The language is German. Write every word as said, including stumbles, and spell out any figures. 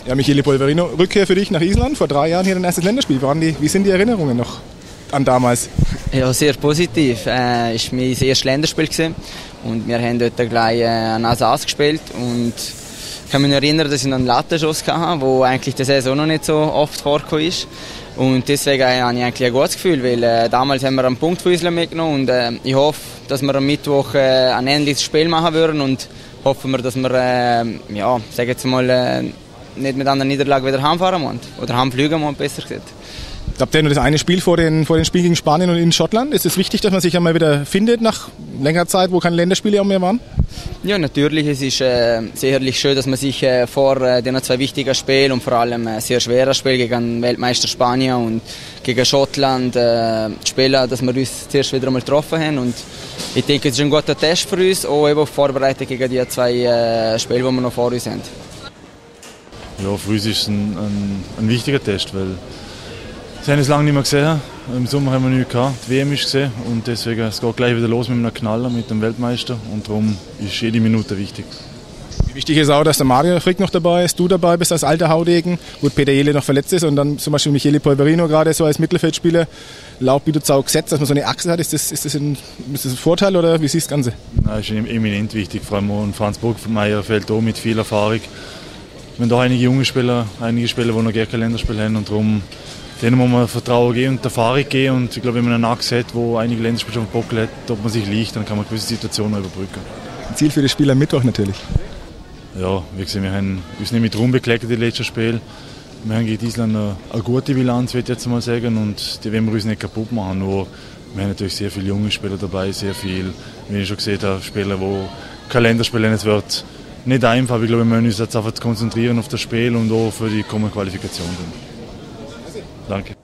Ja, Michele Polverino, Rückkehr für dich nach Island, vor drei Jahren hier dein erstes Länderspiel. Wie, waren die, wie sind die Erinnerungen noch an damals? Ja, sehr positiv. Es äh, war mein erstes Länderspiel gewesen. Und wir haben dort gleich äh, an Asas gespielt. Und ich kann mich erinnern, dass ich einen Lattenschuss hatte, der eigentlich der Saison noch nicht so oft vorgekommen ist. Und deswegen habe ich eigentlich ein gutes Gefühl, weil äh, damals haben wir einen Punkt von Island mitgenommen und äh, ich hoffe, dass wir am Mittwoch äh, ein ähnliches Spiel machen würden und hoffen wir, dass wir, äh, ja, sagen jetzt mal, äh, nicht mit einer Niederlage wieder heimfahren müssen oder heimfliegen müssen, besser gesagt. Habt ihr nur das eine Spiel vor den, vor den Spielen gegen Spanien und in Schottland? Ist es wichtig, dass man sich einmal wieder findet nach längerer Zeit, wo keine Länderspiele auch mehr waren? Ja, natürlich. Es ist äh, sicherlich schön, dass man sich äh, vor äh, den zwei wichtigen Spielen und vor allem ein äh, sehr schweres Spiel gegen Weltmeister Spanien und gegen Schottland äh, spielen, dass wir uns zuerst wieder einmal getroffen haben. Und ich denke, es ist ein guter Test für uns, auch eben vorbereitet gegen die zwei äh, Spiele, die wir noch vor uns haben. Ja, für uns ist es ein, ein, ein wichtiger Test, weil wir haben es lange nicht mehr gesehen. Im Sommer haben wir nichts gehabt. Die W M ist gesehen und deswegen es geht gleich wieder los mit einem Knaller, mit dem Weltmeister und darum ist jede Minute wichtig. Wichtig ist auch, dass der Mario Frick noch dabei ist, du dabei bist als alter Haudegen, gut Peter Jele noch verletzt ist und dann zum Beispiel Michele Polverino gerade so als Mittelfeldspieler. Laut Biduzau gesetzt, dass man so eine Achse hat, ist das, ist das, ein, ist das ein Vorteil oder wie siehst du das Ganze? Das ist eminent wichtig, vor allem und Franz Burgmeier fällt auch mit viel Erfahrung. Wir haben da einige junge Spieler, einige Spieler, die noch gar kein Länderspiel haben und darum denen muss man Vertrauen geben und Erfahrung geben. Und ich glaube, wenn man einen Achse hat, wo einige Länderspiele schon Bock hat, ob man sich liegt, dann kann man gewisse Situationen überbrücken. Ein Ziel für das Spiel am Mittwoch natürlich. Ja, wie gesagt, wir haben uns nicht mit Ruhm bekleckert in den letzten Spiel. Wir haben gegen Island eine, eine gute Bilanz, würde ich jetzt mal sagen, und die wollen wir uns nicht kaputt machen. Nur wir haben natürlich sehr viele junge Spieler dabei, sehr viele, wie ich schon gesehen habe, Spieler, die kein Länderspiel haben. Es wird nicht einfach, ich glaube, wir müssen uns jetzt einfach konzentrieren auf das Spiel und auch für die kommende Qualifikation. Danke.